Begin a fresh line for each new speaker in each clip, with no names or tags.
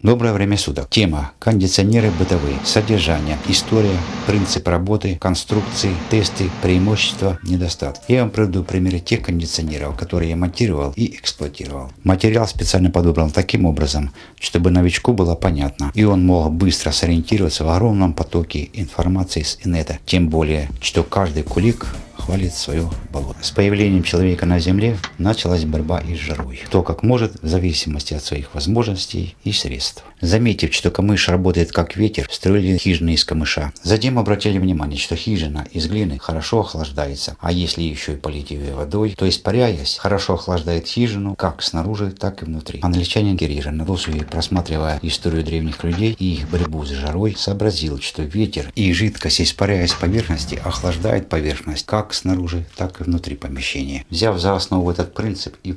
Доброе время суток. Тема: кондиционеры бытовые. Содержание, история, принцип работы, конструкции, тесты, преимущества, недостатки. Я вам приведу примеры тех кондиционеров, которые я монтировал и эксплуатировал. Материал специально подобран таким образом, чтобы новичку было понятно, и он мог быстро сориентироваться в огромном потоке информации с инета. Тем более, что каждый кулик хвалит свое болото. С появлением человека на Земле началась борьба и с жарой. Кто как может, в зависимости от своих возможностей и средств. Заметив, что камыш работает как ветер, строили хижины из камыша. Затем обратили внимание, что хижина из глины хорошо охлаждается, а если еще и полить ее водой, то, испаряясь, хорошо охлаждает хижину как снаружи, так и внутри. Англичанин Геррера, на досуге просматривая историю древних людей и их борьбу с жарой, сообразил, что ветер и жидкость, испаряясь с поверхности, охлаждает поверхность как снаружи, так и внутри помещения. Взяв за основу этот принцип, и в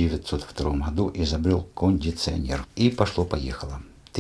1902 году изобрел кондиционер. И пошло-поехало. В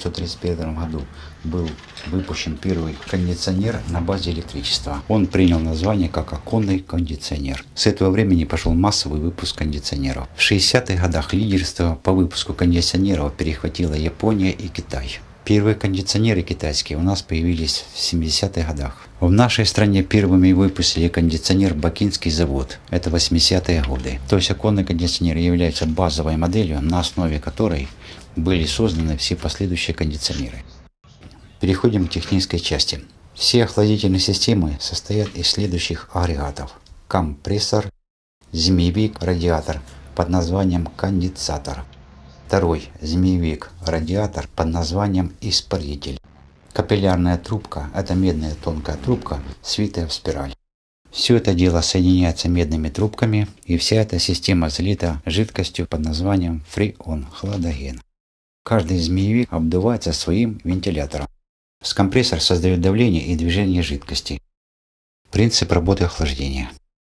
1931 году был выпущен первый кондиционер на базе электричества. Он принял название как оконный кондиционер. С этого времени пошел массовый выпуск кондиционеров. В 60-х годах лидерство по выпуску кондиционеров перехватила Япония и Китай. Первые кондиционеры китайские у нас появились в 70-х годах. В нашей стране первыми выпустили кондиционер Бакинский завод. Это 80-е годы. То есть оконный кондиционер является базовой моделью, на основе которой были созданы все последующие кондиционеры. Переходим к технической части. Все охладительные системы состоят из следующих агрегатов: компрессор, змеевик, радиатор под названием конденсатор. Второй змеевик, радиатор под названием испаритель. Капиллярная трубка – это медная тонкая трубка, свитая в спираль. Все это дело соединяется медными трубками, и вся эта система залита жидкостью под названием фреон, хладоген. Каждый змеевик обдувается своим вентилятором. Компрессор создает давление и движение жидкости. Принцип работы охлаждения.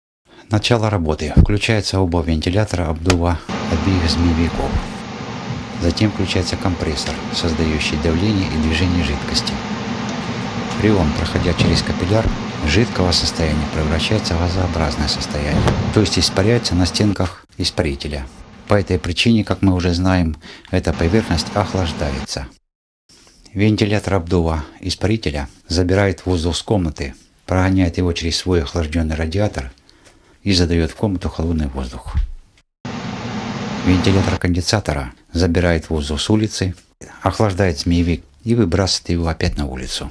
Начало работы. Включается оба вентилятора обдува обеих змеевиков. Затем включается компрессор, создающий давление и движение жидкости. Фреон, проходя через капилляр, жидкого состояния превращается в газообразное состояние, то есть испаряется на стенках испарителя. По этой причине, как мы уже знаем, эта поверхность охлаждается. Вентилятор обдува испарителя забирает воздух с комнаты, прогоняет его через свой охлажденный радиатор и задает в комнату холодный воздух. Вентилятор конденсатора забирает воздух с улицы, охлаждает змеевик и выбрасывает его опять на улицу.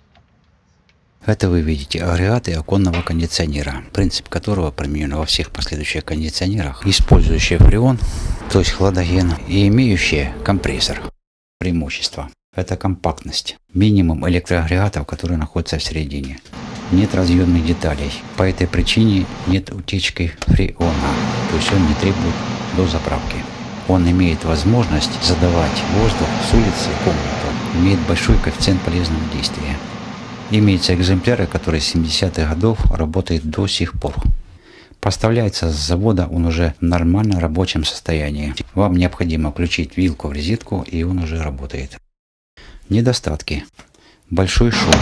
Это вы видите агрегаты оконного кондиционера, принцип которого применен во всех последующих кондиционерах, использующие фреон, то есть хладоген, и имеющие компрессор. Преимущество – это компактность, минимум электроагрегатов, которые находятся в середине. Нет разъемных деталей, по этой причине нет утечки фреона, то есть он не требует дозаправки. Он имеет возможность задавать воздух с улицы в комнату, имеет большой коэффициент полезного действия. Имеются экземпляры, которые с 70-х годов работают до сих пор. Поставляется с завода он уже в нормально рабочем состоянии. Вам необходимо включить вилку в розетку, и он уже работает. Недостатки. Большой шум.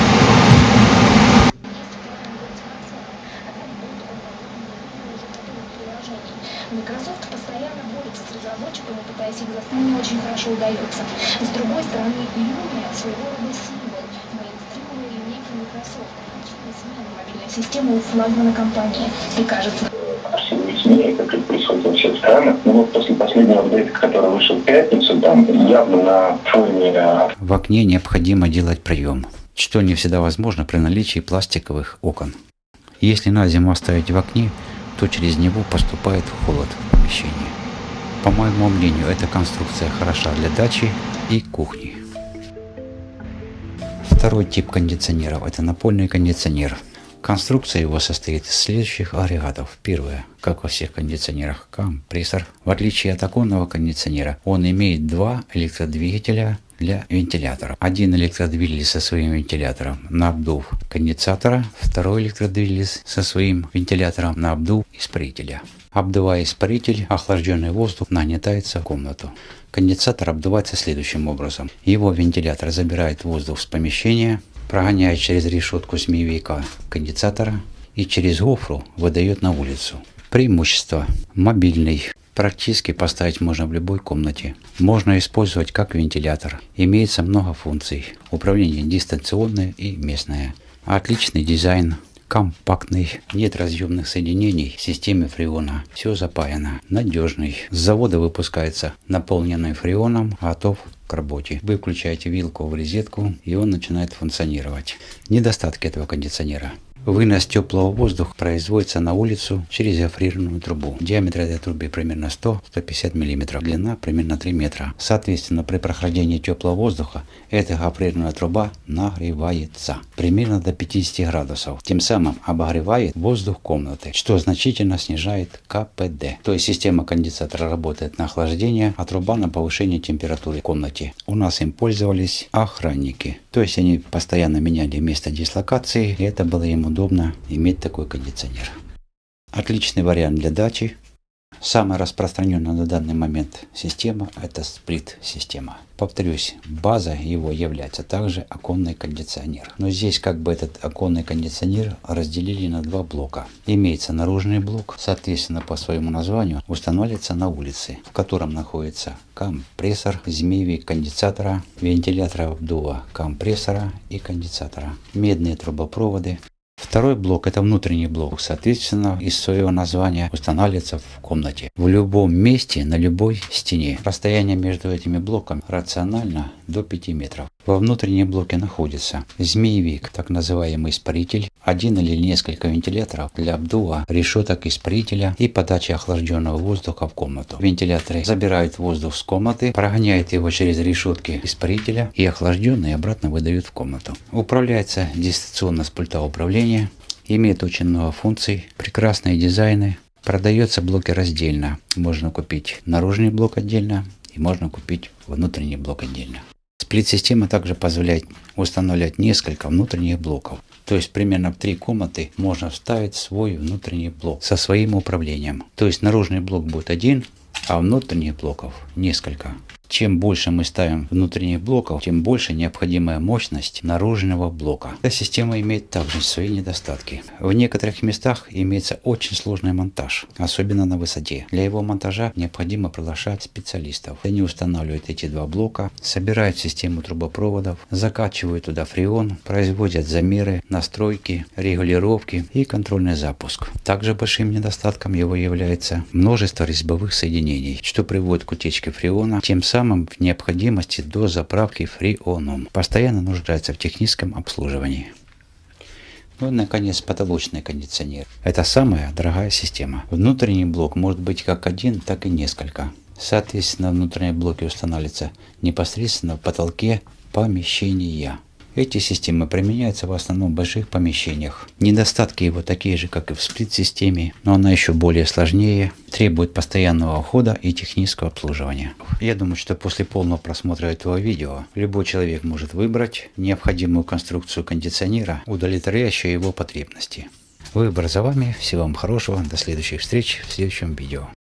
Microsoft постоянно борется с разработчиками, пытаясь их заставить, не очень хорошо удается. С другой стороны, Lumia своего рода символ мейнстримовой линейки Microsoft. Смена мобильной системы у флагмана компании. И кажется...
Изменения, как это происходит во всех странах, но вот после последнего апдейта, который вышел в пятницу, там явно на фоне...
В окне необходимо делать проем, что не всегда возможно при наличии пластиковых окон. Если на зиму оставить в окне, то через него поступает холод в помещении. По моему мнению, эта конструкция хороша для дачи и кухни. Второй тип кондиционеров – это напольный кондиционер. Конструкция его состоит из следующих агрегатов. Первое, как во всех кондиционерах, компрессор. В отличие от оконного кондиционера, он имеет два электродвигателя для вентилятора. Один электродвигатель со своим вентилятором на обдув конденсатора, второй электродвигатель со своим вентилятором на обдув испарителя. Обдувая испаритель, охлажденный воздух нагнетается в комнату. Конденсатор обдувается следующим образом. Его вентилятор забирает воздух с помещения, прогоняет через решетку змеевика конденсатора и через гофру выдает на улицу. Преимущество: мобильный, Практически поставить можно в любой комнате. Можно использовать как вентилятор. Имеется много функций. Управление дистанционное и местное. Отличный дизайн. Компактный, нет разъемных соединений в системе фреона. Все запаяно. Надежный. С завода выпускается наполненный фреоном, готов к работе. Вы включаете вилку в розетку, и он начинает функционировать. Недостатки этого кондиционера. Вынос теплого воздуха производится на улицу через гофрированную трубу. Диаметр этой трубы примерно 100-150 мм, длина примерно 3 метра. Соответственно, при прохождении теплого воздуха эта гофрированная труба нагревается примерно до 50 градусов. Тем самым обогревает воздух комнаты, что значительно снижает КПД. То есть система конденсатора работает на охлаждение, а труба на повышение температуры в комнате. У нас им пользовались охранники. То есть они постоянно меняли место дислокации, и это было им удобно иметь такой кондиционер. Отличный вариант для дачи. Самая распространенная на данный момент система – это сплит-система. Повторюсь, база его является также оконный кондиционер. Но здесь как бы этот оконный кондиционер разделили на два блока. Имеется наружный блок, соответственно по своему названию устанавливается на улице, в котором находится компрессор, змеевик конденсатора, вентилятора обдува компрессора и конденсатора, медные трубопроводы. Второй блок – это внутренний блок, соответственно, из своего названия устанавливается в комнате. В любом месте, на любой стене. Расстояние между этими блоками рационально до 5 метров. Во внутреннем блоке находится змеевик, так называемый испаритель, один или несколько вентиляторов для обдува решеток испарителя и подачи охлажденного воздуха в комнату. Вентиляторы забирают воздух с комнаты, прогоняют его через решетки испарителя и охлажденный обратно выдают в комнату. Управляется дистанционно с пульта управления, имеет очень много функций, прекрасные дизайны. Продается блоки раздельно. Можно купить наружный блок отдельно и можно купить внутренний блок отдельно. Сплит-система также позволяет устанавливать несколько внутренних блоков. То есть примерно в 3 комнаты можно вставить свой внутренний блок со своим управлением. То есть наружный блок будет один, а внутренних блоков несколько. Чем больше мы ставим внутренних блоков, тем больше необходимая мощность наружного блока. Эта система имеет также свои недостатки. В некоторых местах имеется очень сложный монтаж, особенно на высоте. Для его монтажа необходимо приглашать специалистов. Они устанавливают эти два блока, собирают систему трубопроводов, закачивают туда фреон, производят замеры, настройки, регулировки и контрольный запуск. Также большим недостатком его является множество резьбовых соединений, что приводит к утечке фреона, тем самым в необходимости до заправки фреоном. Постоянно нуждается в техническом обслуживании. Ну и, наконец, потолочный кондиционер. Это самая дорогая система. Внутренний блок может быть как один, так и несколько. Соответственно, внутренние блоки устанавливаются непосредственно в потолке помещения. Эти системы применяются в основном в больших помещениях. Недостатки его такие же, как и в сплит-системе, но она еще более сложнее, требует постоянного ухода и технического обслуживания. Я думаю, что после полного просмотра этого видео любой человек может выбрать необходимую конструкцию кондиционера, удовлетворяющую его потребности. Выбор за вами. Всего вам хорошего. До следующих встреч в следующем видео.